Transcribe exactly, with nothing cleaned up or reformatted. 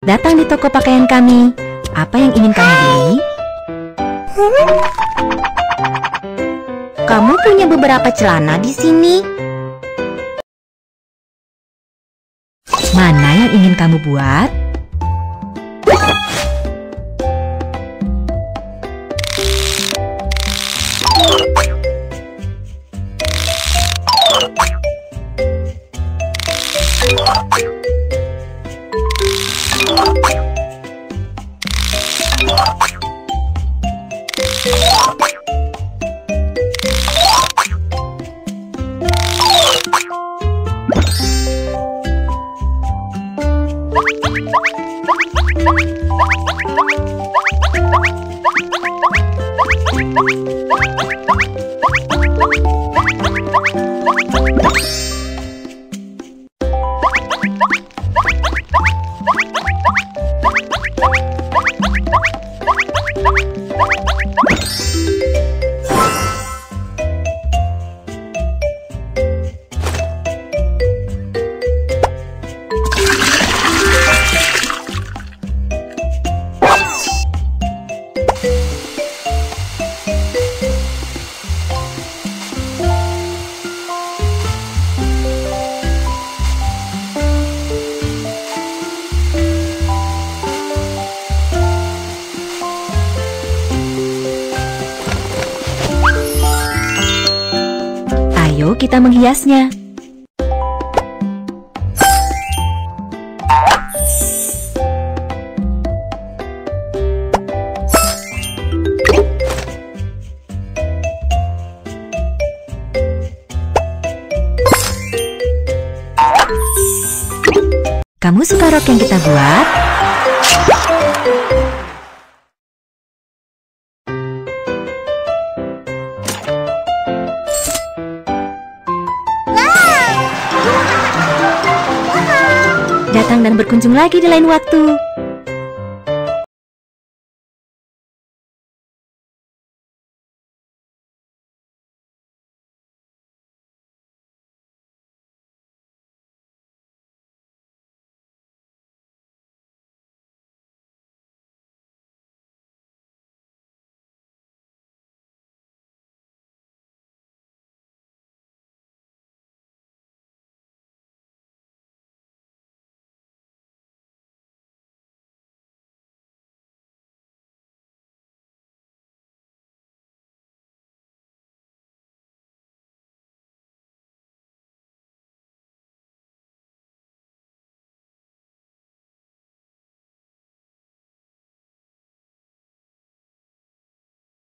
datang di toko pakaian kami. Apa yang ingin kamu beli? Kamu punya beberapa celana di sini. Mana yang ingin kamu buat? Ayo kita menghiasnya. Kamu suka rok yang kita buat? Datang dan berkunjung lagi di lain waktu.